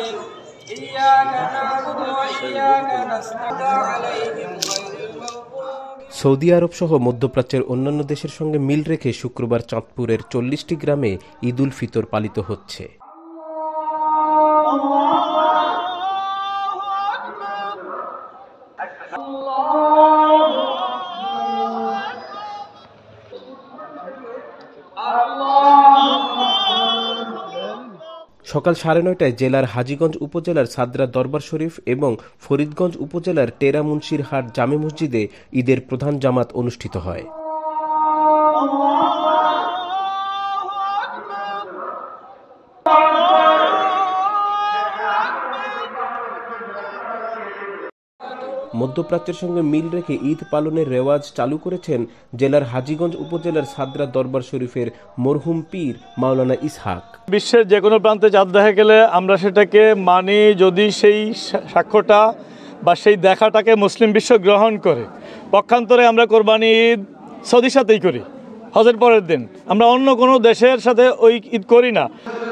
Saudi আরব সহ মধ্যপ্রাচ্যের অন্যান্য দেশের সঙ্গে মিল রেখে শুক্রবার চাঁদপুরের ৪০টি গ্রামে ঈদ উল ফিতর পালিত হচ্ছে। সকাল ৯:৩০টায় জেলার হাজীগঞ্জ উপজেলার সাদরা দরবার শরীফ এবং ফরিদগঞ্জ উপজেলার টেরা মুন্সিরহাট জামে মসজিদে ঈদের প্রধান জামাত অনুষ্ঠিত হয়। মধ্যপ্রাচ্যের সঙ্গে মিল রেখে ঈদ পালনের রেওয়াজ চালু করেছেন জেলার হাজীগঞ্জ উপজেলার সাদরা দরবার শরীফের মরহুম পীর মাওলানা ইসহাক। বিশ্বের যে কোনো প্রান্তে চাঁদ দেখা গেলে আমরা সেটাকে মানি যদি সেই সাক্ষ্যটা বা সেই দেখাটাকে মুসলিম বিশ্ব গ্রহণ করে। পক্ষান্তরে আমরা কোরবানি ঈদ সৌদির সাথেই করি, হজের পরের দিন। আমরা অন্য কোনো দেশের সাথে ওই ঈদ করি না।